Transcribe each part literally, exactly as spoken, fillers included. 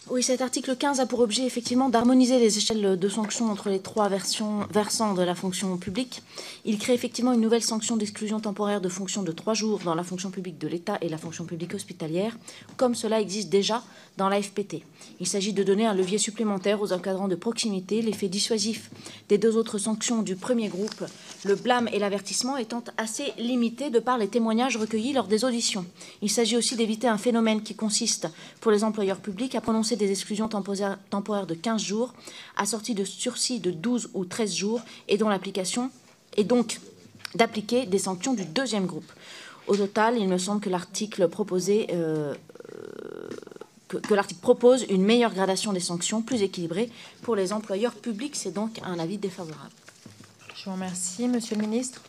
Oui, cet article quinze a pour objet effectivement d'harmoniser les échelles de sanctions entre les trois versions, versants de la fonction publique. Il crée effectivement une nouvelle sanction d'exclusion temporaire de fonction de trois jours dans la fonction publique de l'État et la fonction publique hospitalière, comme cela existe déjà dans la F P T. Il s'agit de donner un levier supplémentaire aux encadrants de proximité, l'effet dissuasif des deux autres sanctions du premier groupe, le blâme et l'avertissement, étant assez limité de par les témoignages recueillis lors des auditions. Il s'agit aussi d'éviter un phénomène qui consiste, pour les employeurs publics, à prononcer des exclusions temporaires de quinze jours, assorties de sursis de douze ou treize jours, et dont l'application est donc d'appliquer des sanctions du deuxième groupe. Au total, il me semble que l'article proposé, euh, que, que l'article propose une meilleure gradation des sanctions, plus équilibrée pour les employeurs publics. C'est donc un avis défavorable. Je vous remercie. Monsieur le ministre.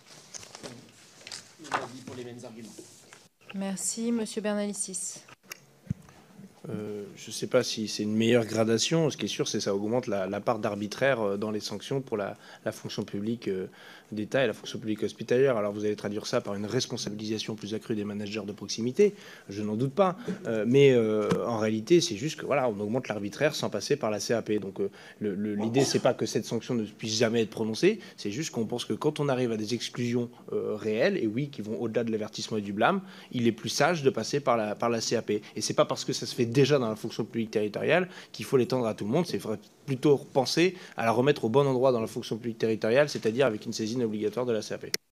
Pour les mêmes arguments. Merci. Monsieur Bernalicis. Euh, je ne sais pas si c'est une meilleure gradation. Ce qui est sûr, c'est que ça augmente la, la part d'arbitraire dans les sanctions pour la, la fonction publique d'État et la fonction publique hospitalière. Alors vous allez traduire ça par une responsabilisation plus accrue des managers de proximité, je n'en doute pas. Euh, mais euh, en réalité, c'est juste que voilà, on augmente l'arbitraire sans passer par la C A P. Donc euh, l'idée, c'est pas que cette sanction ne puisse jamais être prononcée. C'est juste qu'on pense que quand on arrive à des exclusions euh, réelles, et oui, qui vont au-delà de l'avertissement et du blâme, il est plus sage de passer par la, par la C A P. Et c'est pas parce que ça se fait déjà dans la fonction publique territoriale qu'il faut l'étendre à tout le monde. C'est plutôt penser à la remettre au bon endroit dans la fonction publique territoriale, c'est-à-dire avec une saisine obligatoire de la C A P.